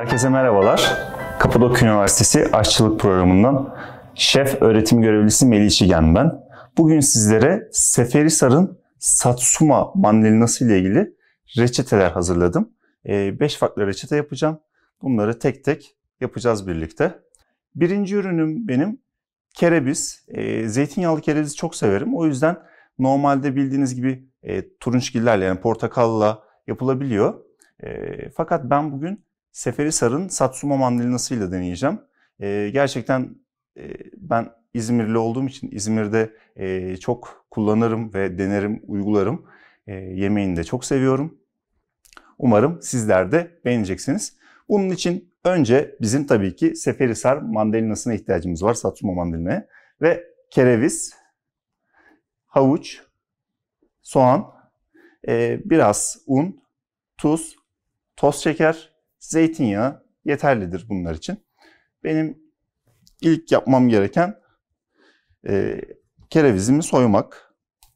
Herkese merhabalar. Kapadokya Üniversitesi Aşçılık Programı'ndan şef öğretim görevlisi Melih Çigen ben. Bugün sizlere Seferihisar'ın Satsuma mandalinası ile ilgili reçeteler hazırladım. 5 farklı reçete yapacağım. Bunları tek tek yapacağız birlikte. Birinci ürünüm benim kereviz. Zeytinyağlı kerevizi çok severim. O yüzden normalde bildiğiniz gibi turunçgillerle yani portakalla yapılabiliyor. Fakat ben bugün Seferihisar'ın Satsuma mandalinasıyla deneyeceğim. Gerçekten ben İzmirli olduğum için İzmir'de çok kullanırım ve denerim, uygularım. Yemeğini de çok seviyorum. Umarım sizler de beğeneceksiniz. Bunun için önce bizim tabii ki Seferihisar mandalinasına ihtiyacımız var, Satsuma mandalinaya. Ve kereviz, havuç, soğan, biraz un, tuz, toz şeker, zeytinyağı yeterlidir bunlar için. Benim ilk yapmam gereken kerevizimi soymak.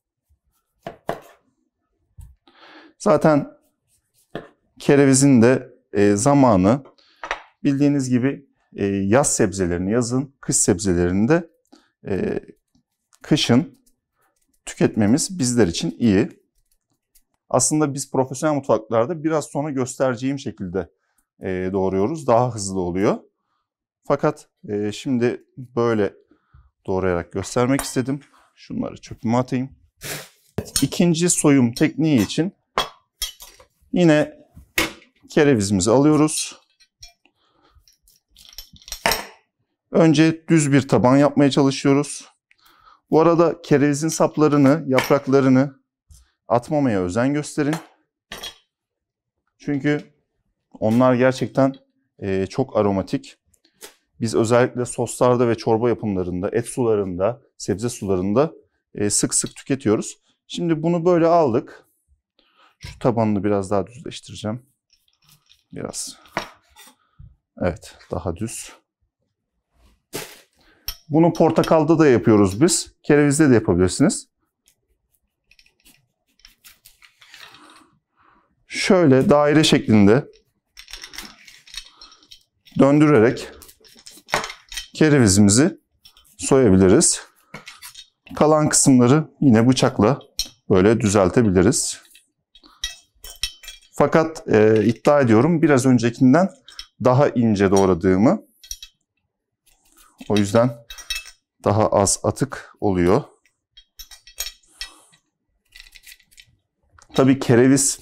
Zaten kerevizin de zamanı bildiğiniz gibi yaz sebzelerini yazın, kış sebzelerini de kışın tüketmemiz bizler için iyi. Aslında biz profesyonel mutfaklarda biraz sonra göstereceğim şekilde doğruyoruz. Daha hızlı oluyor. Fakat şimdi böyle doğrayarak göstermek istedim. Şunları çöpüme atayım. İkinci soyum tekniği için yine kerevizimizi alıyoruz. Önce düz bir taban yapmaya çalışıyoruz. Bu arada kerevizin saplarını, yapraklarını atmamaya özen gösterin. Çünkü onlar gerçekten çok aromatik. Biz özellikle soslarda ve çorba yapımlarında, et sularında, sebze sularında sık sık tüketiyoruz. Şimdi bunu böyle aldık. Şu tabanını biraz daha düzleştireceğim. Biraz. Evet, daha düz. Bunu portakalda da yapıyoruz biz. Kerevizde de yapabilirsiniz. Şöyle daire şeklinde döndürerek kerevizimizi soyabiliriz. Kalan kısımları yine bıçakla böyle düzeltebiliriz. Fakat iddia ediyorum biraz öncekinden daha ince doğradığımı. O yüzden daha az atık oluyor. Tabii kereviz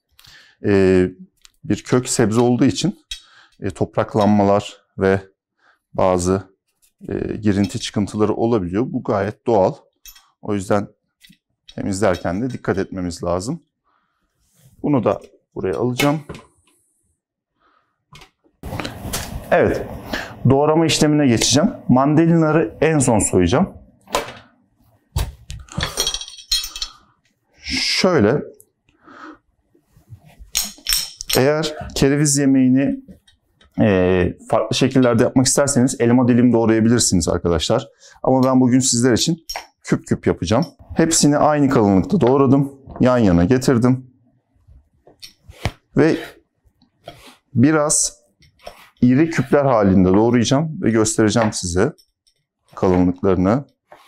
bir kök sebze olduğu için topraklanmalar ve bazı girinti çıkıntıları olabiliyor. Bu gayet doğal. O yüzden temizlerken de dikkat etmemiz lazım. Bunu da buraya alacağım. Evet, doğrama işlemine geçeceğim. Mandalinaları en son soyacağım. Şöyle, eğer kereviz yemeğini farklı şekillerde yapmak isterseniz elma dilim doğrayabilirsiniz arkadaşlar. Ama ben bugün sizler için küp küp yapacağım. Hepsini aynı kalınlıkta doğradım. Yan yana getirdim. Ve biraz iri küpler halinde doğrayacağım ve göstereceğim size kalınlıklarını.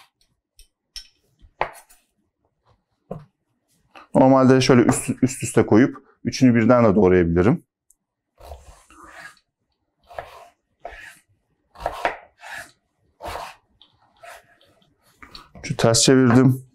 Normalde şöyle üst üste koyup üçünü birden de doğrayabilirim. Şu ters çevirdim.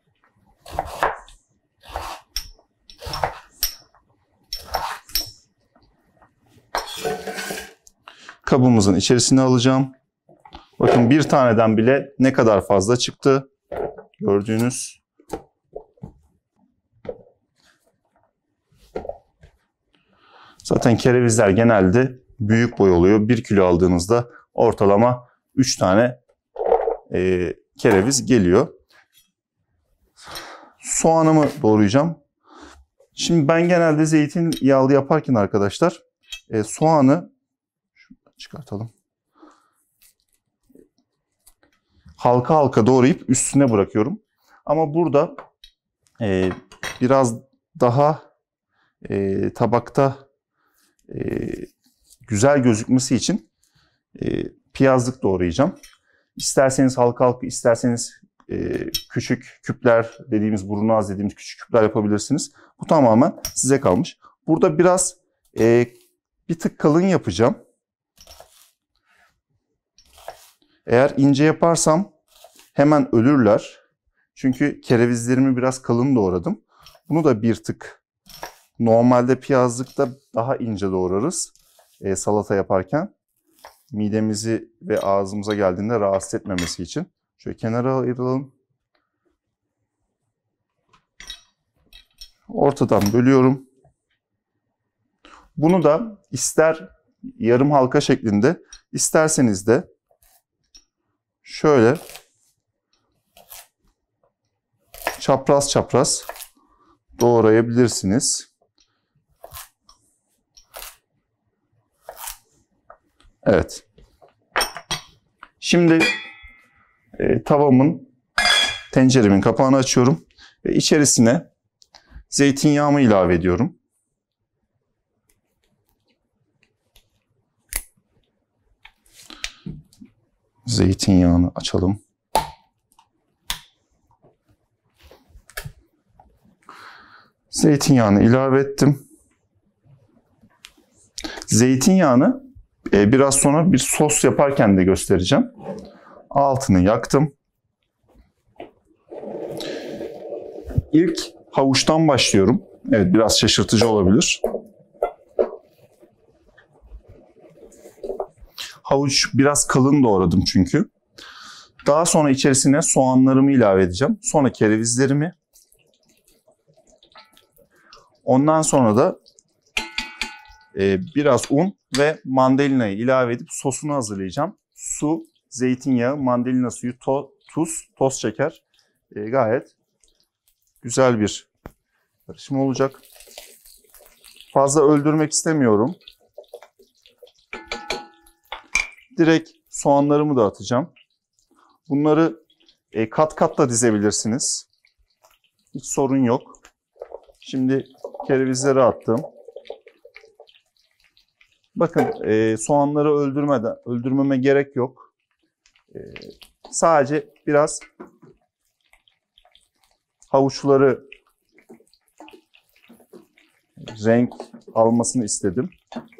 Kabımızın içerisine alacağım. Bakın bir taneden bile ne kadar fazla çıktı. Gördüğünüz. Zaten kerevizler genelde büyük boy oluyor. 1 kilo aldığınızda ortalama 3 tane kereviz geliyor. Soğanımı doğrayacağım. Şimdi ben genelde zeytinyağlı yaparken arkadaşlar soğanı çıkartalım. Halka halka doğrayıp üstüne bırakıyorum. Ama burada biraz daha tabakta güzel gözükmesi için piyazlık doğrayacağım. İsterseniz halka halka, isterseniz küçük küpler dediğimiz, burnu az dediğimiz küçük küpler yapabilirsiniz. Bu tamamen size kalmış. Burada biraz bir tık kalın yapacağım. Eğer ince yaparsam hemen ölürler. Çünkü kerevizlerimi biraz kalın doğradım. Bunu da bir tık, normalde piyazlıkta daha ince doğrarız salata yaparken. Midemizi ve ağzımıza geldiğinde rahatsız etmemesi için. Şöyle kenara ayıralım. Ortadan bölüyorum. Bunu da ister yarım halka şeklinde, isterseniz de şöyle çapraz çapraz doğrayabilirsiniz. Evet. Şimdi tenceremin kapağını açıyorum ve içerisine zeytinyağımı ilave ediyorum. Zeytinyağını açalım. Zeytinyağını ilave ettim. Zeytinyağını biraz sonra bir sos yaparken de göstereceğim. Altını yaktım. İlk havuçtan başlıyorum. Evet, biraz şaşırtıcı olabilir. Havuç biraz kalın doğradım çünkü. Daha sonra içerisine soğanlarımı ilave edeceğim. Sonra kerevizlerimi. Ondan sonra da biraz un ve mandalinayı ilave edip sosunu hazırlayacağım. Su, zeytinyağı, mandalina suyu, tuz, toz şeker. Gayet güzel bir karışım olacak. Fazla öldürmek istemiyorum. Direkt soğanlarımı da atacağım. Bunları kat kat da dizebilirsiniz. Hiç sorun yok. Şimdi kerevizleri attım. Bakın soğanları öldürmeme gerek yok. Sadece biraz havuçları renk almasını istedim.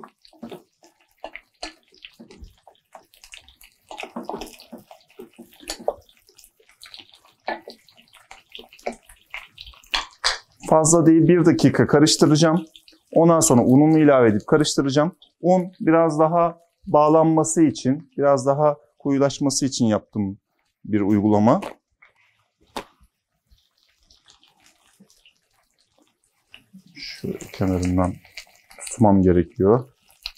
Fazla değil, 1 dakika karıştıracağım. Ondan sonra unumu ilave edip karıştıracağım. Un biraz daha bağlanması için, biraz daha koyulaşması için yaptığım bir uygulama. Şöyle kenarından tutmam gerekiyor.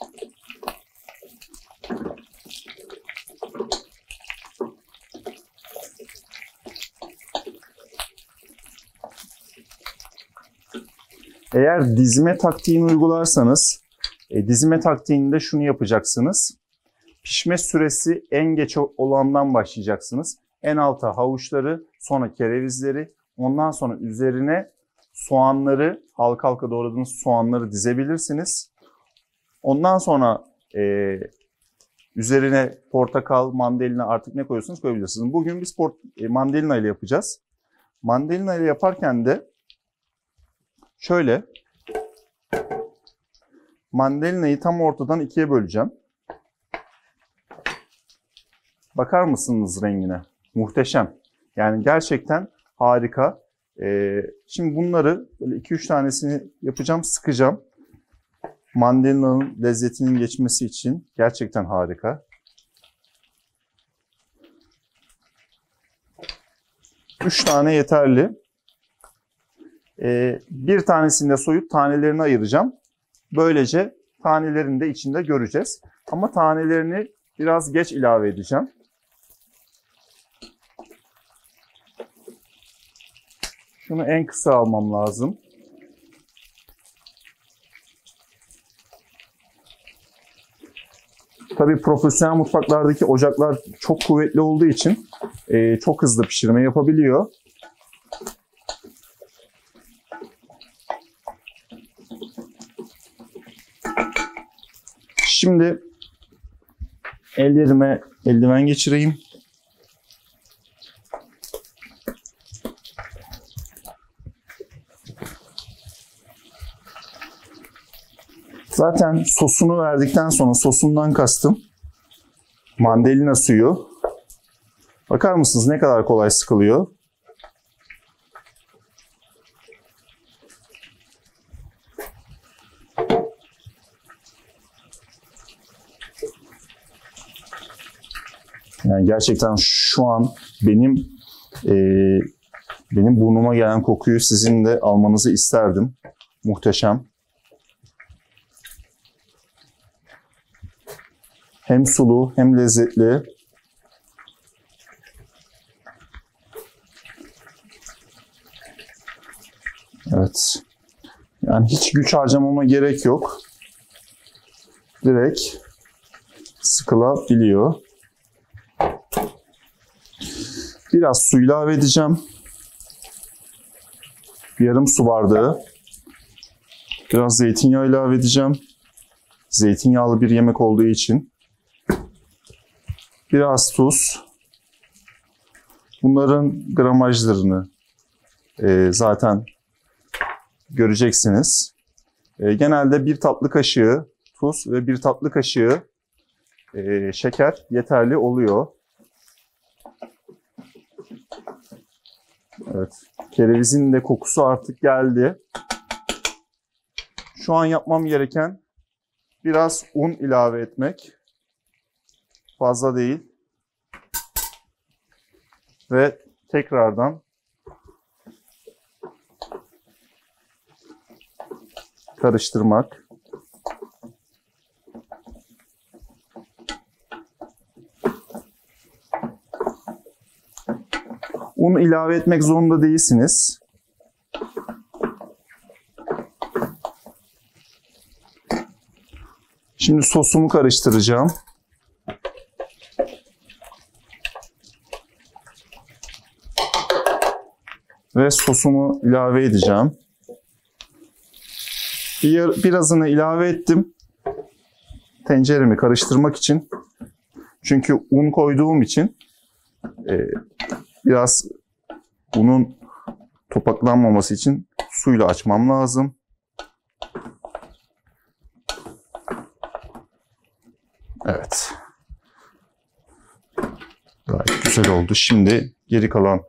Eğer dizme taktiğini uygularsanız, dizme taktiğinde şunu yapacaksınız. Pişme süresi en geç olandan başlayacaksınız. En alta havuçları, sonra kerevizleri, ondan sonra üzerine soğanları, halka halka doğradığınız soğanları dizebilirsiniz. Ondan sonra üzerine portakal, mandalina, artık ne koyuyorsanız koyabilirsiniz. Bugün biz mandalina ile yapacağız. Mandalina ile yaparken de şöyle, mandalinayı tam ortadan ikiye böleceğim. Bakar mısınız rengine? Muhteşem. Yani gerçekten harika. Şimdi bunları böyle 2-3 tanesini yapacağım, sıkacağım. Mandalina'nın lezzetinin geçmesi için gerçekten harika. 3 tane yeterli. Bir tanesini de soyup tanelerini ayıracağım. Böylece tanelerini de içinde göreceğiz. Ama tanelerini biraz geç ilave edeceğim. Şunu en kısa almam lazım. Tabii profesyonel mutfaklardaki ocaklar çok kuvvetli olduğu için çok hızlı pişirme yapabiliyor. Şimdi ellerime eldiven geçireyim. Zaten sosunu verdikten sonra, sosundan kastım mandalina suyu. Bakar mısınız ne kadar kolay sıkılıyor? Yani gerçekten şu an benim burnuma gelen kokuyu sizin de almanızı isterdim. Muhteşem. Hem sulu hem lezzetli. Evet. Yani hiç güç harcamama gerek yok. Direkt sıkılabiliyor. Biraz su ilave edeceğim. Yarım su bardağı. Biraz zeytinyağı ilave edeceğim. Zeytinyağlı bir yemek olduğu için. Biraz tuz. Bunların gramajlarını zaten göreceksiniz. Genelde bir tatlı kaşığı tuz ve bir tatlı kaşığı şeker yeterli oluyor. Evet, kerevizin de kokusu artık geldi. Şu an yapmam gereken biraz un ilave etmek. Fazla değil. Ve tekrardan karıştırmak. Un ilave etmek zorunda değilsiniz. Şimdi sosumu karıştıracağım. Ve sosumu ilave edeceğim. Birazını ilave ettim. Tenceremi karıştırmak için. Çünkü un koyduğum için biraz unun topaklanmaması için suyla açmam lazım. Evet. Gayet güzel oldu. Şimdi geri kalan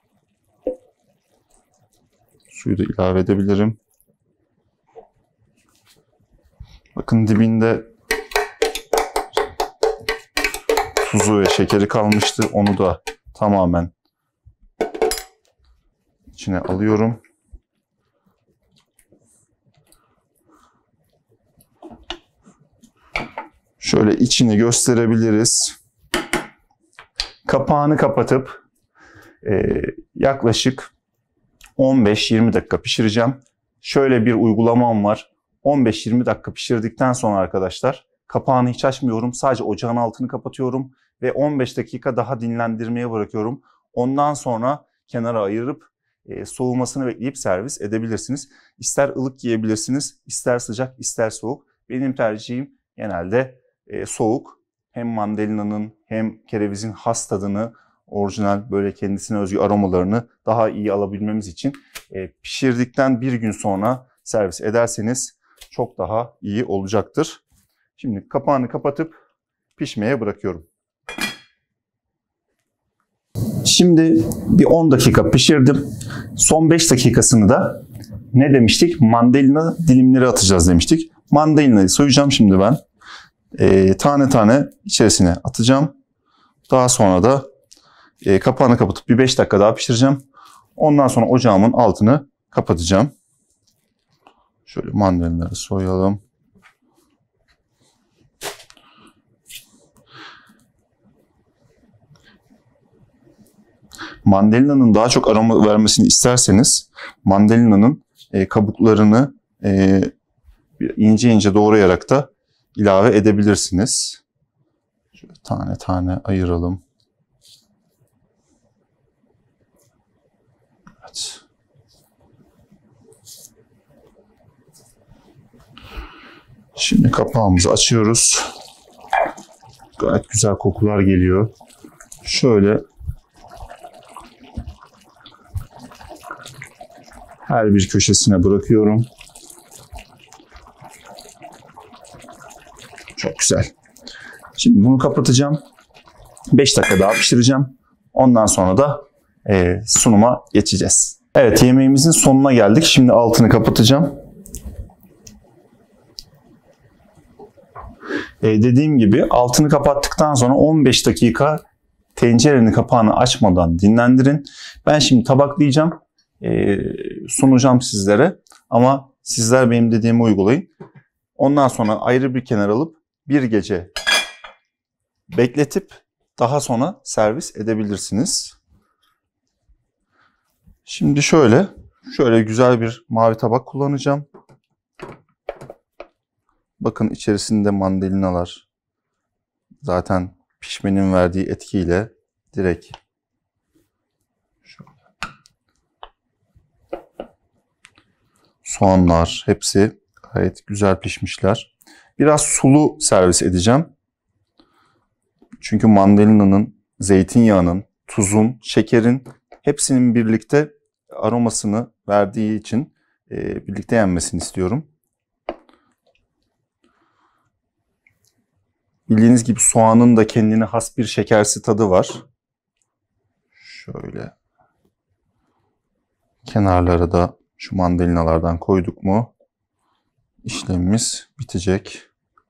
suyu da ilave edebilirim. Bakın dibinde tuzu ve şekeri kalmıştı. Onu da tamamen içine alıyorum. Şöyle içini gösterebiliriz. Kapağını kapatıp yaklaşık 15-20 dakika pişireceğim. Şöyle bir uygulamam var. 15-20 dakika pişirdikten sonra arkadaşlar kapağını hiç açmıyorum. Sadece ocağın altını kapatıyorum ve 15 dakika daha dinlendirmeye bırakıyorum. Ondan sonra kenara ayırıp soğumasını bekleyip servis edebilirsiniz. İster ılık yiyebilirsiniz, ister sıcak, ister soğuk. Benim tercihim genelde soğuk. Hem mandalina'nın hem kerevizin has tadını, orijinal böyle kendisine özgü aromalarını daha iyi alabilmemiz için pişirdikten bir gün sonra servis ederseniz çok daha iyi olacaktır. Şimdi kapağını kapatıp pişmeye bırakıyorum. Şimdi bir 10 dakika pişirdim. Son 5 dakikasını da ne demiştik? Mandalina dilimleri atacağız demiştik. Mandalinayı soyacağım şimdi ben. Tane tane içerisine atacağım. Daha sonra da kapağını kapatıp bir 5 dakika daha pişireceğim. Ondan sonra ocağımın altını kapatacağım. Şöyle mandalinaları soyalım. Mandalina'nın daha çok aroma vermesini isterseniz mandalina'nın kabuklarını ince ince doğrayarak da ilave edebilirsiniz. Şöyle tane tane ayıralım. Evet. Şimdi kapağımızı açıyoruz. Gayet güzel kokular geliyor. Şöyle her bir köşesine bırakıyorum. Çok güzel. Şimdi bunu kapatacağım. 5 dakika daha pişireceğim. Ondan sonra da sunuma geçeceğiz. Evet, yemeğimizin sonuna geldik. Şimdi altını kapatacağım. Dediğim gibi altını kapattıktan sonra 15 dakika tencerenin kapağını açmadan dinlendirin. Ben şimdi tabaklayacağım. Sunacağım sizlere. Ama sizler benim dediğimi uygulayın. Ondan sonra ayrı bir kenara alıp bir gece bekletip daha sonra servis edebilirsiniz. Şimdi şöyle güzel bir mavi tabak kullanacağım. Bakın içerisinde mandalinalar. Zaten pişmenin verdiği etkiyle direkt şöyle. Soğanlar hepsi gayet güzel pişmişler. Biraz sulu servis edeceğim. Çünkü mandalinanın, zeytinyağının, tuzun, şekerin hepsinin birlikte aromasını verdiği için birlikte yenmesini istiyorum. Bildiğiniz gibi soğanın da kendine has bir şekersi tadı var. Şöyle kenarlara da şu mandalinalardan koyduk mu işlemimiz bitecek.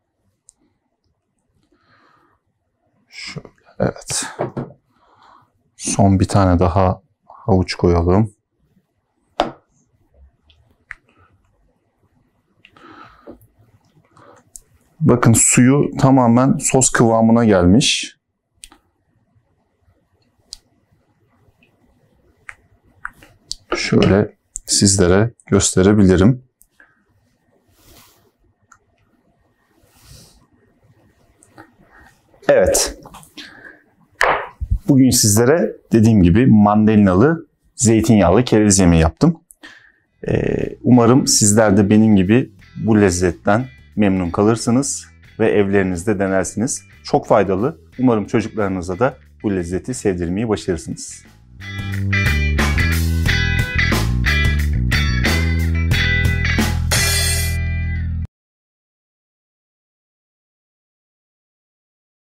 Şöyle, evet. Son bir tane daha havuç koyalım. Bakın suyu tamamen sos kıvamına gelmiş. Şöyle sizlere gösterebilirim. Evet. Bugün sizlere dediğim gibi mandalinalı, zeytinyağlı kereviz yemeği yaptım. Umarım sizler de benim gibi bu lezzetten memnun kalırsınız ve evlerinizde denersiniz. Çok faydalı. Umarım çocuklarınıza da bu lezzeti sevdirmeyi başarırsınız.